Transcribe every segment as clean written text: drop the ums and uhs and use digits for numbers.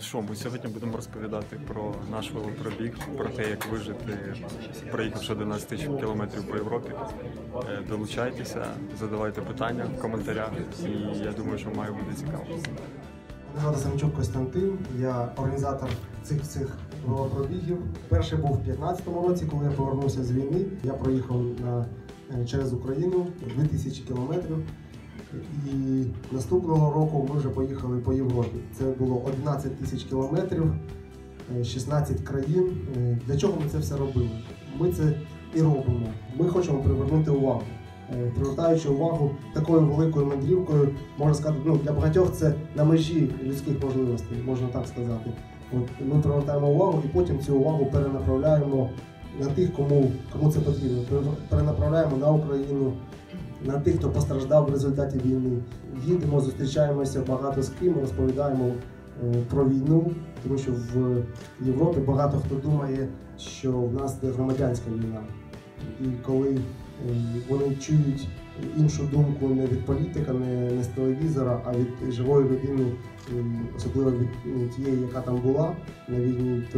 Що, ми сьогодні будемо розповідати про наш велопробіг, про те, як вижити, проїхавши 11 тисяч кілометрів по Європі. Долучайтеся, задавайте питання в коментарях, і я думаю, що має бути цікаво. Мене звати Самчук Костянтин, я організатор цих велопробігів. Перший був у 2015 році, коли я повернувся з війни. Я проїхав через Україну 2000 кілометрів. І наступного року ми вже поїхали по Європі. Це було 11 тисяч кілометрів, 16 країн. Для чого ми це все робили? Ми це і робимо. Ми хочемо привернути увагу. Привертаючи увагу такою великою мандрівкою, можна сказати, для багатьох це на межі людських можливостей, можна так сказати. Ми привертаємо увагу і потім цю увагу перенаправляємо на тих, кому це потрібно. Перенаправляємо на Україну, на тих, хто постраждав в результаті війни. Їдемо, зустрічаємося багато з ким, розповідаємо про війну, тому що в Європі багато хто думає, що в нас це громадянська війна. І коли вони чують іншу думку не від політика, не з телевізора, а від живої людини, особливо від тієї, яка там була на війні, то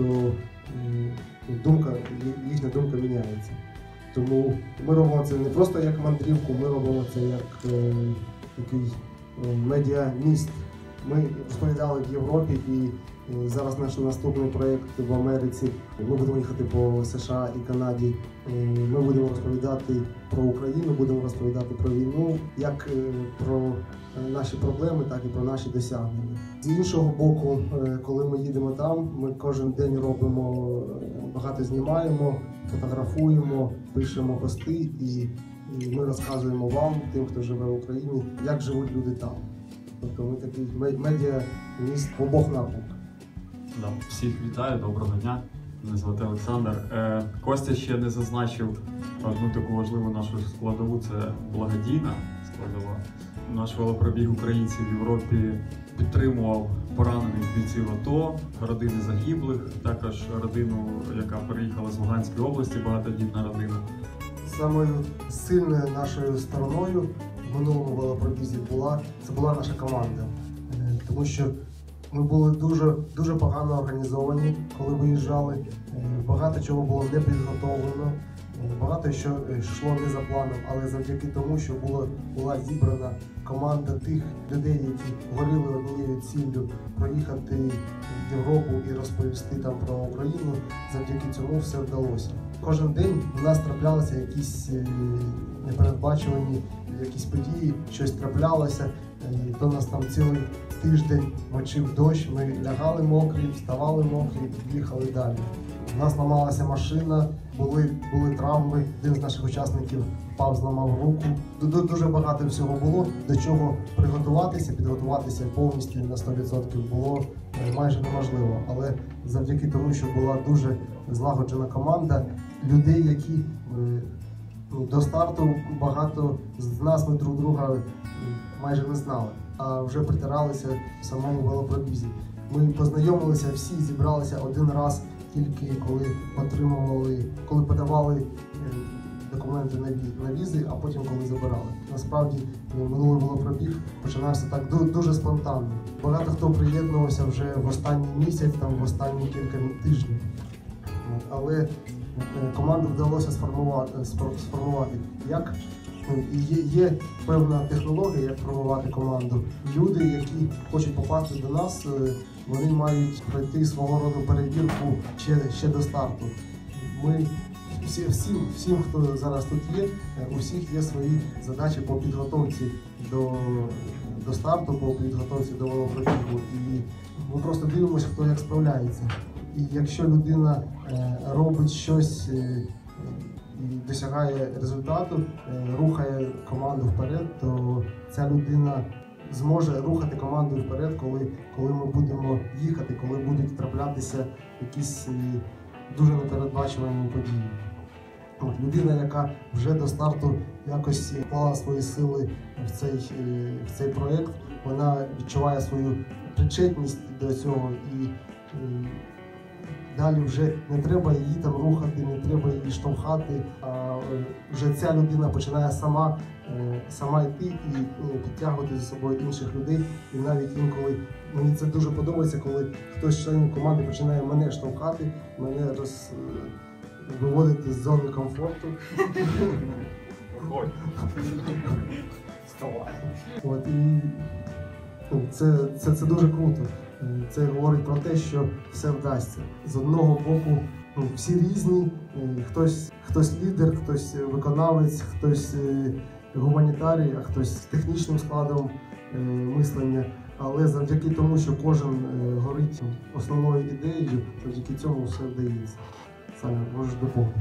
їхня думка міняється. Тому ми робимо це не просто як мандрівку, ми робимо це як такий медіаміст. Ми розповідали в Європі, і зараз наш наступний проєкт в Америці. Ми будемо їхати по США і Канаді. Ми будемо розповідати про Україну, будемо розповідати про війну, як про наші проблеми, так і про наші досягнення. З іншого боку, коли ми їдемо там, ми кожен день робимо, багато знімаємо, фотографуємо, пишемо пости, і ми розказуємо вам, тим, хто живе в Україні, як живуть люди там. Тобто ми такий медіа-міст в обох напрямках. Всіх вітаю, доброго дня. Мене звати Олександр. Костя ще не зазначив одну таку важливу нашу складову, це благодійна складова. Наш велопробіг українців в Європі підтримував поранених бійців АТО, родини загиблих, також родину, яка переїхала з Луганської області, багатодітна родина. Самою сильною нашою стороною в минулому велопробізі була наша команда, тому що ми були дуже погано організовані, коли виїжджали, багато чого було не підготовлено, багато що йшло не за планом, але завдяки тому, що була зібрана команда тих людей, які горіли однією ціллю проїхати в Європу і розповісти там про Україну, завдяки цьому все вдалося. Кожен день у нас траплялися якісь непередбачувані якісь події, щось траплялося, то нас там цілий тиждень мочив дощ, ми лягали мокрі, вставали мокрі, їхали далі. У нас ламалася машина, були травми, один з наших учасників впав, зламав руку. Дуже багато всього було, до чого підготуватися повністю на 100% було майже неможливо. Але завдяки тому, що була дуже злагоджена команда, людей, які до старту багато з нас, ми друг друга майже не знали, а вже притиралися в самому велопробізі. Ми познайомилися всі, зібралися один раз тільки коли подавали документи на візи, а потім коли забирали. Насправді минулий велопробіг починався так дуже спонтанно. Багато хто приєднувався вже в останній місяць, в останні кілька тижнів. Але команду вдалося сформувати. Є певна технологія, як формувати команду. Люди, які хочуть попасти до нас, вони мають пройти свого роду перевірку ще до старту. Всім, хто зараз тут є, у всіх є свої задачі по підготовці до старту, по підготовці до велопробігу. І ми просто дивимося, хто як справляється. І якщо людина робить щось і досягає результату, рухає команду вперед, то ця людина зможе рухати команду вперед, коли ми будемо їхати, коли будуть траплятися якісь дуже непередбачувані події. Людина, яка вже до старту якось вклала свої сили в цей проєкт, вона відчуває свою причетність до цього і далі вже не треба її там рухати, не треба її штовхати, а вже ця людина починає сама йти і підтягувати за собою інших людей. І навіть інколи мені це дуже подобається, коли хтось з членів команди починає мене штовхати, мене виводити з зони комфорту. От, і це дуже круто. Це говорить про те, що все вдасться. З одного боку, всі різні, хтось лідер, хтось виконавець, хтось гуманітарій, а хтось з технічним складом мислення. Але завдяки тому, що кожен горить основною ідеєю, завдяки цьому все вдається. Саня, можеш доповнити.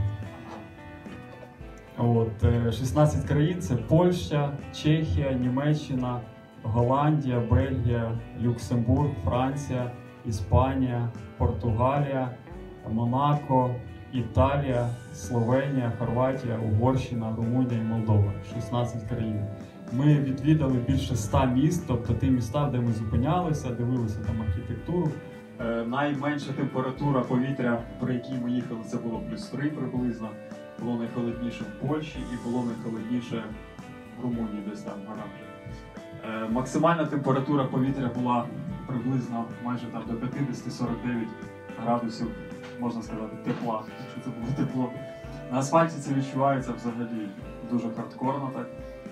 16 країн – це Польща, Чехія, Німеччина, Голландія, Бельгія, Люксембург, Франція, Іспанія, Португалія, Монако, Італія, Словенія, Хорватія, Угорщина, Румунія і Молдова. 16 країн. Ми відвідали більше 100 міст, тобто ті міста, де ми зупинялися, дивилися там архітектуру. Найменша температура повітря, при якій ми їхали, це було +3 приблизно. Було найхолодніше в Польщі і було найхолодніше в Румунії, десь там в горах. Максимальна температура повітря була приблизно майже там до 50-49 градусів, можна сказати, тепла, якщо це було тепло. На асфальті це відчувається взагалі дуже хардкорно так.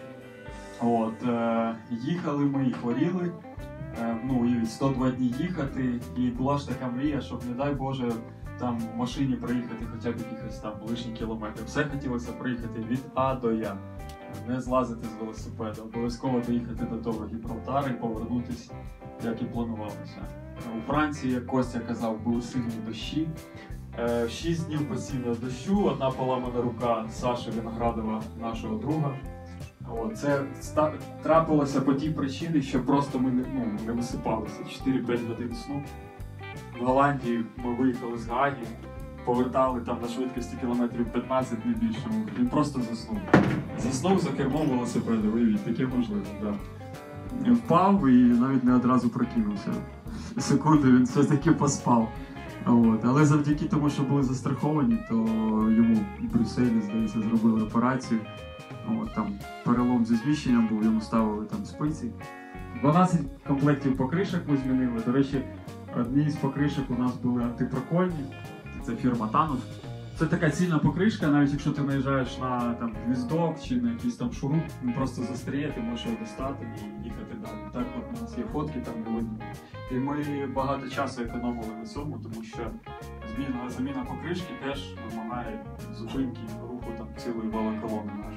Їхали ми і хворіли, уявіть, 102 дні їхати, і була ж така мрія, щоб, не дай Боже, там в машині проїхати хоча б якихось там лишні кілометри. Все хотілося проїхати від А до Я, не злазити з велосипеда, обов'язково доїхати до того Гібралтара і повернутися, як і планувалося. У Франції, як Костя казав, були сильні дощі. 6 днів постійного дощу, одна поламана рука Саші Виноградова, нашого друга. Це трапилося по тій причині, що просто ми не висипалися. 4-5 годин сну. В Голландії ми виїхали з Гааги, повертали там на швидкості кілометрів 15, не більше. Він просто заснув. Заснув за кермом велосипеда, виявіть, таке можливо, так. Да. Впав і навіть не одразу прокинувся. Секунди він все-таки поспав. Але завдяки тому, що були застраховані, то йому в Брюсселі, здається, зробили операцію. Там перелом зі зміщенням був, йому ставили там спиці. 12 комплектів покришок ми змінили. До речі, одні з покришок у нас були антипрокольні. Це фірма Танус. Це така цільна покришка, навіть якщо ти наїжджаєш на там гвіздок чи на якийсь там шуруп, він просто застріє, ти можеш його достати і їхати далі. Так от у нас є фотки там не видно. І ми багато часу економили на цьому, тому що заміна покришки теж вимагає зупинки руху там цілої велоколони нашої.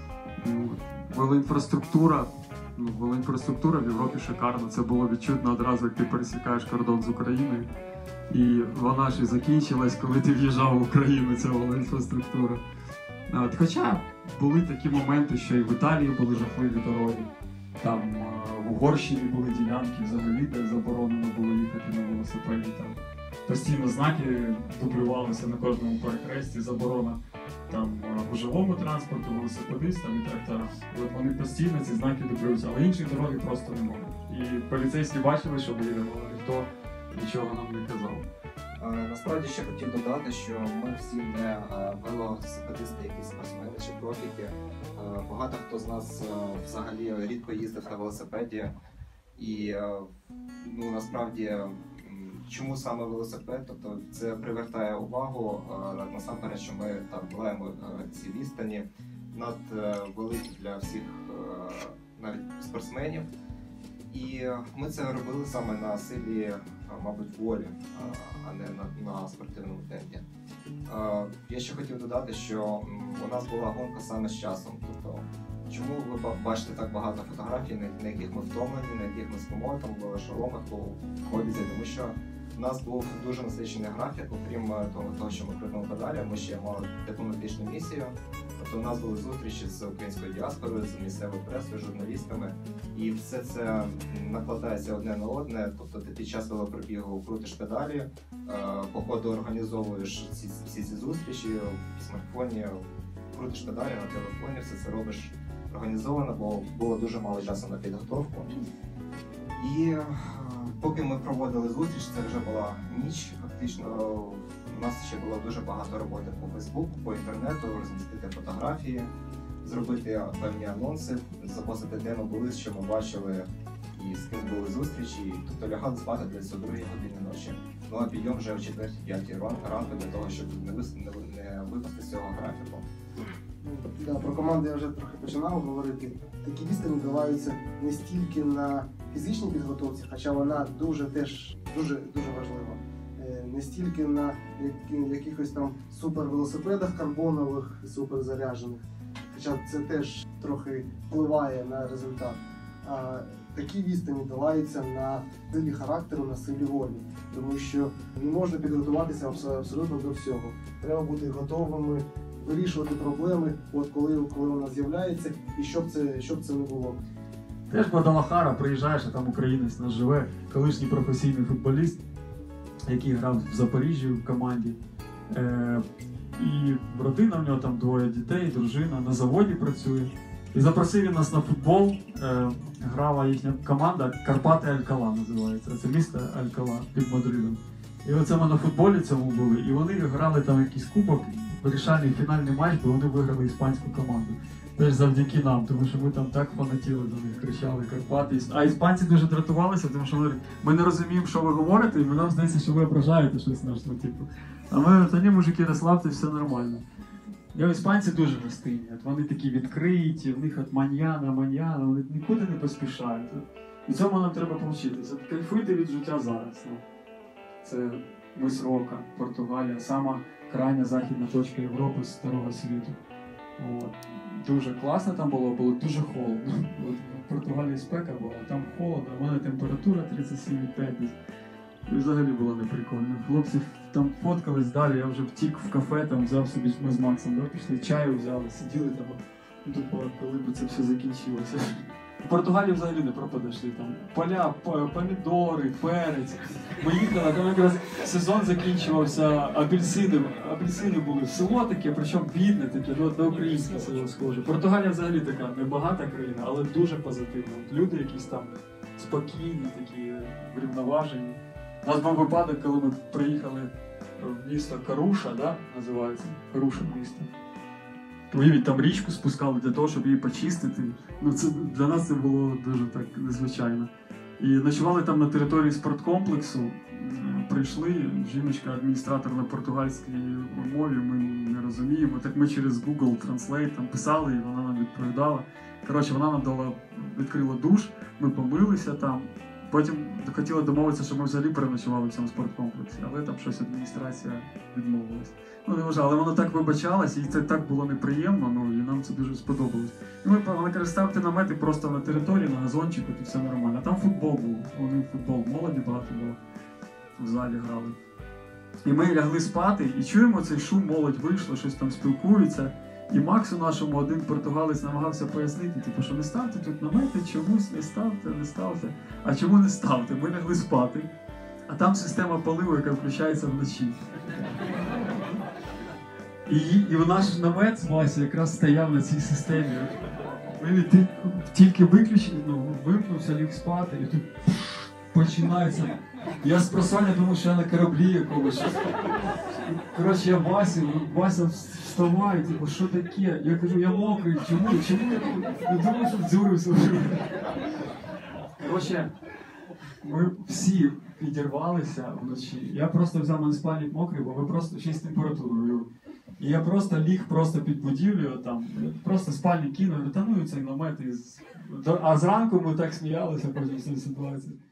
Велоінфраструктура в Європі шикарна. Це було відчутно одразу, як ти пересікаєш кордон з Україною. І вона ж і закінчилась, коли ти в'їжджав в Україну, ця велоінфраструктура. Хоча були такі моменти, що і в Італії були жахливі дороги. Там в Угорщині були ділянки взагалі, де заборонено було їхати на велосипеді. Там постійно знаки дублювалися на кожному перехресті, заборона там гужовому транспорту, велосипедистам і тракторам. От вони постійно ці знаки дублюються, але інші дороги просто не можуть. І поліцейські бачили, що ми їдемо, але ніхто нічого нам не казав. Насправді ще хотів додати, що ми всі не велосипедисти, якісь спортсмени чи профіки. Багато хто з нас взагалі рідко їздив на велосипеді. І насправді, чому саме велосипед? Тобто це привертає увагу насамперед, що ми там долаємо ці відстані надвеликі для всіх навіть спортсменів. І ми це робили саме на силі, мабуть, волі, а не на спортивному темпі. Я ще хотів додати, що у нас була гонка саме з часом. Тобто, чому ви бачите так багато фотографій, на яких ми втомлені, на яких ми спимо, там були шоломах по ходізі, тому що у нас був дуже насичений графік, окрім того, що ми придбали медалі, ми ще мали дипломатичну місію. Тобто у нас були зустрічі з українською діаспорою, з місцевою пресою, журналістами, і все це накладається одне на одне. Тобто ти під час велопробігу крутиш педалі, по ходу організовуєш всі ці зустрічі в смартфоні, крутиш педалі на телефоні, все це робиш організовано, бо було дуже мало часу на підготовку. І Поки ми проводили зустріч, це вже була ніч. Фактично у нас ще було дуже багато роботи по Фейсбуку, по інтернету, розмістити фотографії, зробити певні анонси, запостити, де ми були, що ми бачили і з ким були зустрічі. Тобто лягали спати десь о 2 годині ночі. Ну а підйом вже о 4-5 ранку для того, щоб не випасти з цього графіку. Да, про команду я вже трохи починав говорити. Такі відстані відбуваються не стільки на фізичній підготовці, хоча вона дуже важлива. Не стільки на якихось там супервелосипедах карбонових, суперзаряджених, хоча це теж трохи впливає на результат. А такі відстані долаються на силі характеру, на силі волі, тому що не можна підготуватися абсолютно до всього. Треба бути готовими вирішувати проблеми, от коли вона з'являється, і щоб це не було. Теж Гвадалахара, приїжджаєш, а там українець нас живе, колишній професійний футболіст, який грав в Запоріжжі в команді. І родина в нього там 2 дітей, дружина, на заводі працює. І запросив він нас на футбол, грала їхня команда Карпати Алькала називається. Це місто Алькала під Мадридом. І оце ми на футболі цьому були, і вони грали там якийсь кубок, вирішальний фінальний матч, бо вони виграли іспанську команду. Теж завдяки нам, тому що ми там так фанатіли до них, кричали Карпати. А іспанці дуже дратувалися, тому що вони, ми не розуміємо, що ви говорите, і нам здається, що ви ображаєте щось наш, ну, типу. А ми, та ні, мужики, розслабте, все нормально. І іспанці дуже гостинні, вони такі відкриті, в них от маньяна, вони нікуди не поспішають. І цьому нам треба повчитися. Кайфуйте від життя зараз. Ну. Це мис Рока, Португалія, сама крайня західна точка Європи з старого світу. От. Дуже класно там було дуже холодно. От в Португалії спека була, там холодно, в мене температура 37,5 десь. І взагалі було неприкольно. Хлопці там фоткались далі, я вже втік в кафе, там взяв собі, ми з Максом, да, пішли, чаю взяли, сиділи там, думали, коли б це все закінчилося. В Португалії взагалі не пропадеш, там поля, помідори, перець. Ми їхали, там якраз сезон закінчувався, апельсини були. Село таке, причому бідне таке, на українське село схоже. Португалія взагалі така небагата країна, але дуже позитивна. Люди якісь там спокійні, такі врівноважені. У нас був випадок, коли ми приїхали в місто Каруша, да, називається, Каруша місто. Уявіть, там річку спускали для того, щоб її почистити. Ну, це, для нас це було дуже так незвичайно. І ночували там на території спорткомплексу. Прийшли, жіночка-адміністратор на португальській мові, ми не розуміємо. Так ми через Google Translate там писали, і вона нам відповідала. Коротше, вона нам відкрила душ, ми помилися там. Потім хотіли домовитися, що ми взагалі переночували в цьому спорткомплексі, але там щось адміністрація відмовилась. Ну, не вважаю, але воно так вибачалось, і це так було неприємно, ну, і нам це дуже сподобалось. І вона каже, ставте намети просто на території, на газончику, і все нормально. А там футбол був, вони в футбол, молоді багато було, в залі грали. І ми лягли спати, і чуємо цей шум, молодь вийшла, щось там спілкується. І Максу нашому один португалець намагався пояснити, типу, що не ставте тут намети, чомусь не ставте. А чому не ставте? Ми лягли спати, а там система поливу, яка включається вночі. І наш намет з Васі якраз стояв на цій системі. Він тільки вимкнувся, ліг спати, і тут починається. Я з просоння думав, що я на кораблі якомусь. Коротше, я Вася вставай, типу, що таке? Я кажу, я мокрий, чому? Я думав, що вдзюрився. Коротше, ми всі підірвалися вночі. Я просто взяв мене спальник мокрий, бо ви просто ще з температурою. І я просто ліг під будівлею, там, просто спальник кинув, та ну і цей намет. А зранку ми так сміялися потім з цієї ситуації.